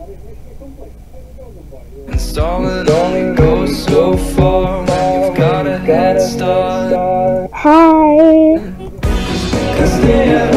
Installing only goes so far when you've got a head start. Hi. Cause they